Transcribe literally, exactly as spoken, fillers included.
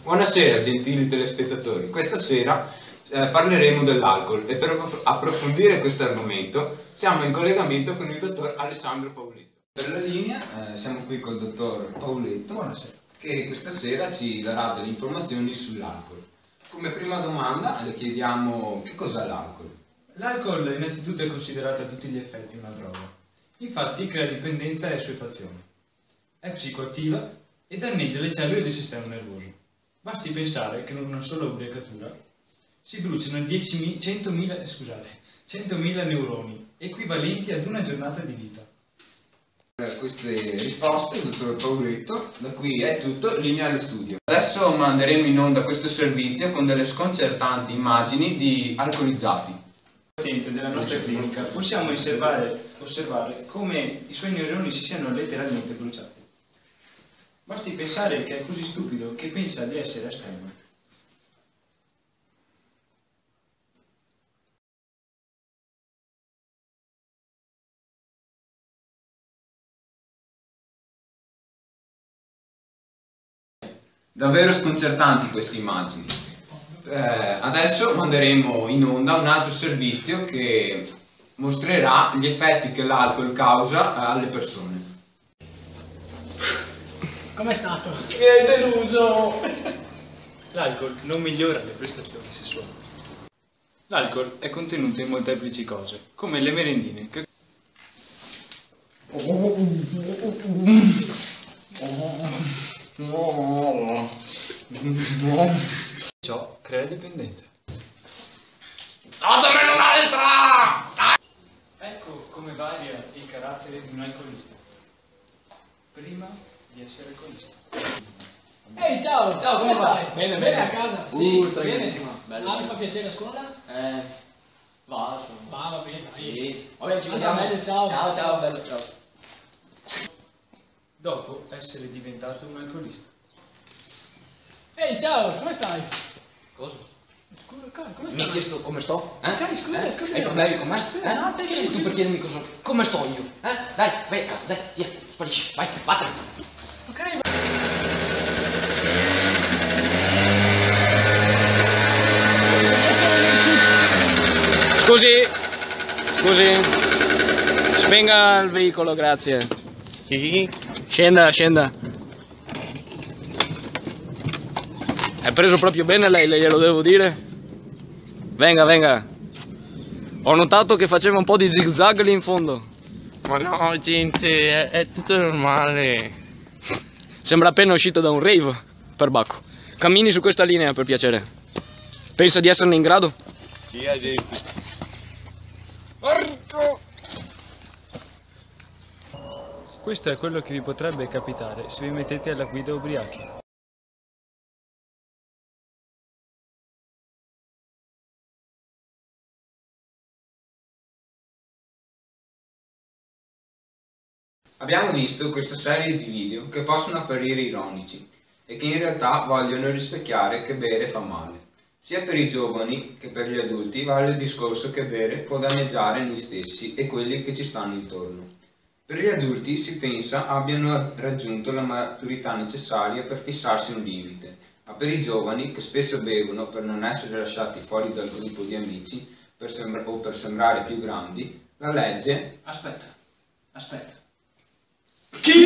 Buonasera gentili telespettatori, questa sera eh, parleremo dell'alcol e per approfondire questo argomento siamo in collegamento con il dottor Alessandro Pauletto. Per la linea eh, siamo qui col dottor Pauletto. Buonasera. Che questa sera ci darà delle informazioni sull'alcol. Come prima domanda le chiediamo che cos'è l'alcol. L'alcol innanzitutto è considerato a tutti gli effetti una droga, infatti crea dipendenza e assuefazione, è psicoattiva e danneggia le cellule del sistema nervoso. Basti pensare che in una sola ubriacatura si bruciano centomila scusate, centomila neuroni, equivalenti ad una giornata di vita. Per queste risposte, dottor Pauletto, da qui è tutto, linea allo studio. Adesso manderemo in onda questo servizio con delle sconcertanti immagini di alcolizzati. Paziente della nostra clinica possiamo osservare, osservare come i suoi neuroni si siano letteralmente bruciati. Basti pensare che è così stupido che pensa di essere estremo. Davvero sconcertanti queste immagini. Eh, adesso manderemo in onda un altro servizio che mostrerà gli effetti che l'alcol causa alle persone. Com'è stato? Mi hai deluso! L'alcol non migliora le prestazioni sessuali. L'alcol è contenuto in molteplici cose, come le merendine che... Ciò crea dipendenza. Dammene un'altra! Ecco come varia il carattere di un alcolista. Prima di essere alcolista. Ehi, ciao! Ciao, come stai? Bene, Bene bene. a casa? Sì, Uh, sta bene. benissimo. Bello. Ah, mi fa piacere a scuola? Eh, va, sono... Va, va bene, dai. Sì. Vabbè, ci Andiamo, vediamo. meglio, ciao. Ciao, ciao, bello, ciao. Dopo essere diventato un alcolista. Ehi, ciao, come stai? Cosa? Come, come, come Mi stai? hai chiesto come sto? Eh? Ok, scusa, eh? scusa. Hai problemi con me? Scusa, Eh? no, stai Chi sei tu tranquillo. per chiedermi cosa... come sto io? Eh? Dai, vai a casa, dai, via, sparisci, vai, vattene. Ok, Scusi, scusi, spenga il veicolo, grazie. Scenda, scenda. È preso proprio bene lei, le glielo devo dire? Venga, venga. Ho notato che faceva un po' di zig-zag lì in fondo. Ma no, gente, è, è tutto normale. Sembra appena uscito da un rave, perbacco. Cammini su questa linea, per piacere. Pensa di esserne in grado? Sì, gente. Questo è quello che vi potrebbe capitare se vi mettete alla guida ubriachi. Abbiamo visto questa serie di video che possono apparire ironici e che in realtà vogliono rispecchiare che bere fa male. Sia per i giovani che per gli adulti vale il discorso che bere può danneggiare noi stessi e quelli che ci stanno intorno. Per gli adulti si pensa abbiano raggiunto la maturità necessaria per fissarsi un limite, ma per i giovani che spesso bevono per non essere lasciati fuori dal gruppo di amici per sembra- o per sembrare più grandi, la legge... aspetta, aspetta. Chi?